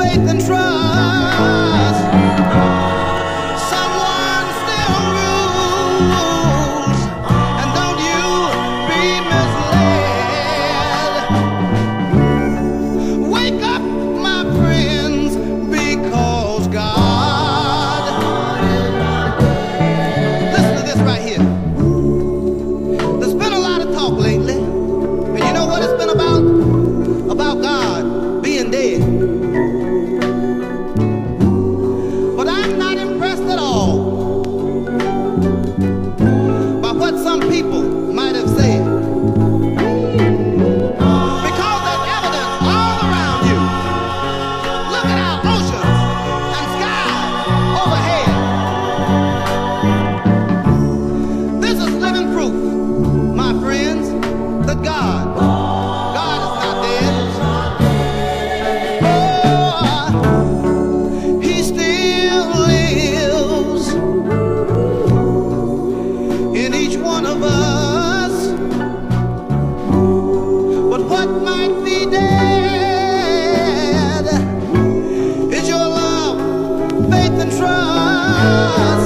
faith and trust. Someone still rules, and don't you be misled. Wake up, my friends, because God. Listen to this right here. There's been a lot of talk lately, and you know what it's been about? About God being dead. But I'm not impressed at all by what some people might have said. Because there's evidence all around you. Look at our oceans and skies overhead. This is living proof, my friends, that God is not dead. Oh, He still lives in each one of us. But what might be dead is your love, faith, and trust.